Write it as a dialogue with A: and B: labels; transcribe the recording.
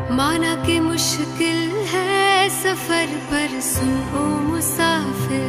A: माना कि मुश्किल है सफर पर सुन ओ मुसाफिर।